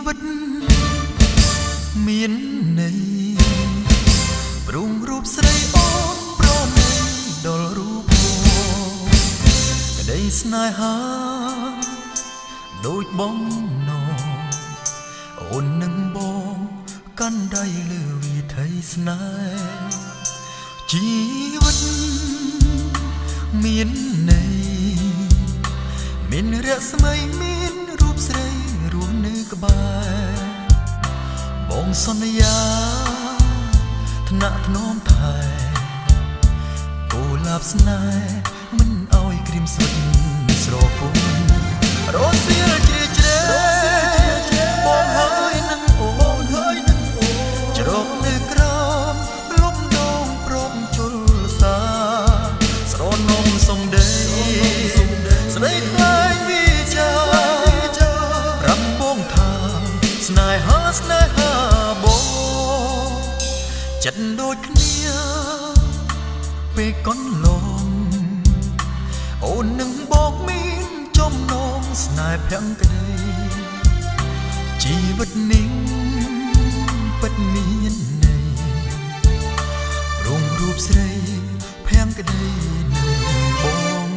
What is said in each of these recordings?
វិតមានន័យព្រមរូបស្រីអូនប្រណីដល់រូបក្តីស្នេហាដូចបងណោអូននឹងបងកាន់ដៃលើវិថីស្នេហ៍ជីវិតមានន័យមានរស្មីមានរូបស្រីរស់នៅក្បែរបងសន្យាថ្នាក់ថ្នមថែគូលាបស្នេហ៍មិនអោយក្រៀមស្វិតស្រពោនរស់សៀលជ្រេជ្រែបងហើយនឹងអូនច្រកនៅក្រោមលំដងព្រមជលសាស្រនំសំដីស្ដីថ្លៃវិចាប្រាប់បងថាស្នេហាបងចិត្តដូចគ្នាពេលកន្លងអូននឹងបងមានចំណងស្នេហ៍ភាំងក្តីជីវិតនេះពិតមានន័យរងរូបស្រីភាំងក្តីនឹងបង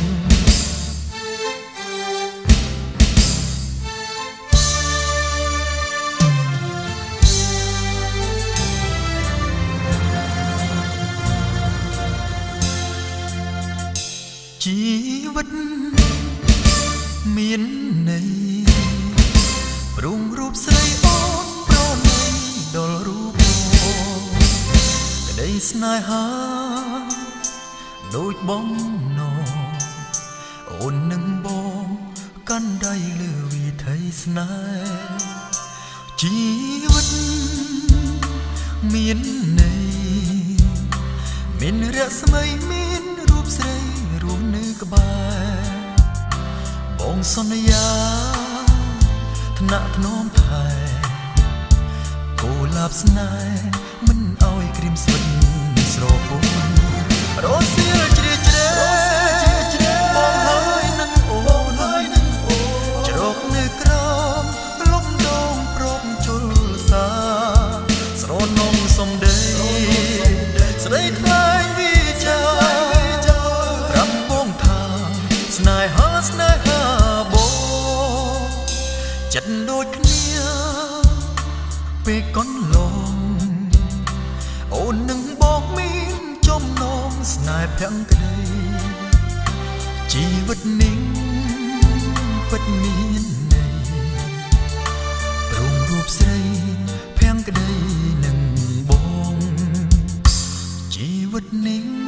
ជីវិតមានន័យព្រមរូបស្រីអូនប្រណីដល់រូបក្តីស្នេហាដូចបងណោអូននឹងបងកាន់ដៃលើវិថីស្នេហ៍ជីវិតមានន័យមានរស្មីមានរូបស្រីរស់នៅក្បែរបងសន្យាថ្នាក់ថ្នមថែគូលាបស្នេហ៍មិនអោយក្រៀមស្វិតស្រពោនរស់សៀលជ្រេជ្រែបងហើយនឹងអូនច្រកនៅក្រោមលំដងព្រមជលសាស្រនំសំដីស្ដីថ្លៃវិចាប្រាប់បងថាស្នេហាបងចិត្តដូចគ្នាពេលកន្លងអូននឹងបងមានចំណងស្នេហ៍ភាំងក្តីជីវិតនេះពិតមានន័យរងរូបស្រីភាំងក្តីនឹងបងជីវិតនេះ